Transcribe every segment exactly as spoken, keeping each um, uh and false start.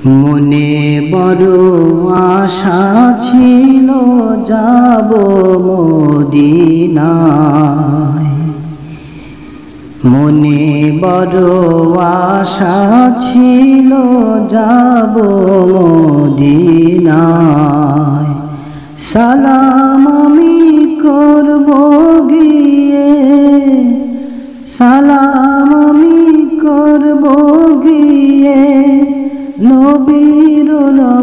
মনে বড় আশা ছিল যাব মদিনায়, মনে বড় আশা ছিল যাব মদিনায়। সালাম আমি করব গিয়ে, সালাম আমি করব গিয়ে নবীর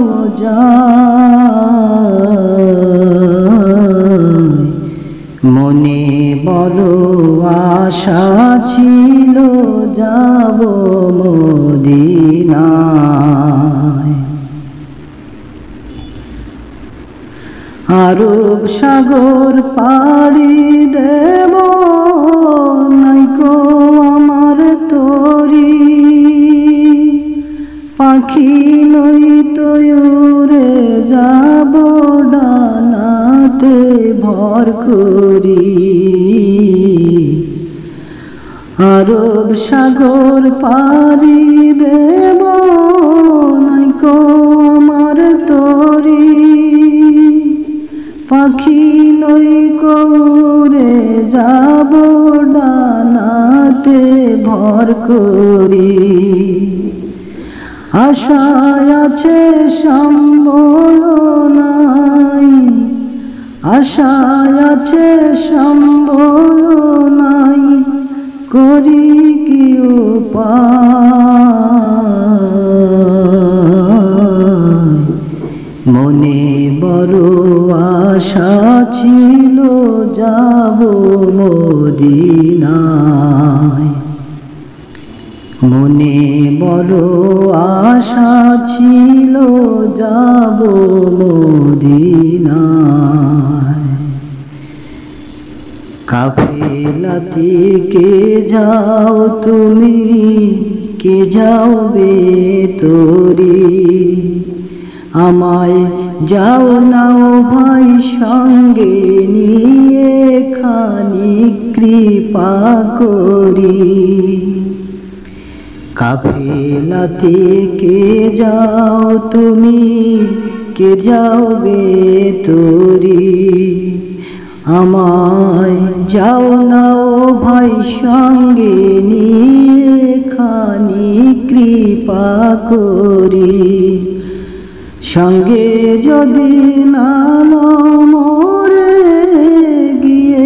রওজায়। মনে বড় আশা ছিল যাব মদিনায়। আরব সাগর পাড়ি দেব নাইকো আমার তরি, পাখি নই তো উড়ে যাব ডানাতে ভর করি। আরব সাগর পাড়ি দেব নাইকো আমার তরি, পাখি নই উড়ে যাব ডানাতে ভর করি। আশায় আছে সম্বল নাই, আশায় আছে সম্বল নাই, করি কি উপায়। মনে বড় আশা ছিল যাব মদিনায়, মনে বড় আশা ছিল যাব মদিনায়। কাফেলাতে কে যাও তুমি, কে যাওবে তোরি, আমায় যাও নাও ভাই সঙ্গে নিয়ে খানিক কৃপা করি। কাফেলাতে কে যাও তুমি, কে যাওবে তোরি, আমায় যাও নাও ভাই সঙ্গে নিয়ে খানিক কৃপা করি। সঙ্গে যদি না মোরে গিয়ে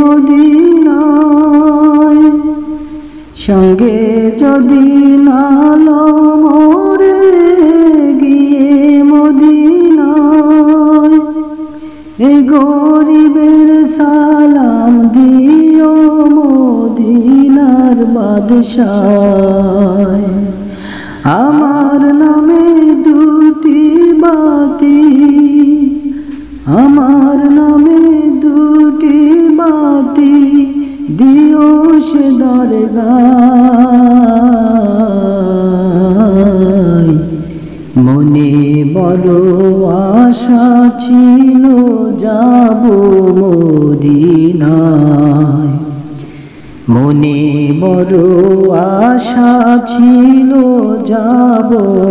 মদিনায়, সঙ্গে যদি না মোরে গিয়ে মদিনায়, এই গরিবের সালাম দিও মদিনার বাদশায়। আমার নামে দুটি বাতি, আমার নামে দুটি বাতি দিও সে দরগায়। মনে বড় আশা ছিল যাব মদিনায়, মনে বড় আশা ছিল যাব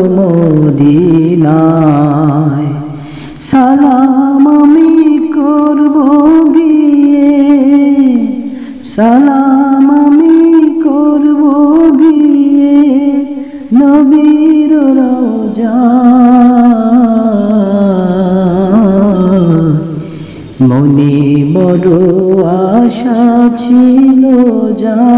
মদিনায়। সালাম আমি করব গিয়ে, সালাম আমি করব গিয়ে নবীর রওজায়। মনে বড় আশা ছিল যাব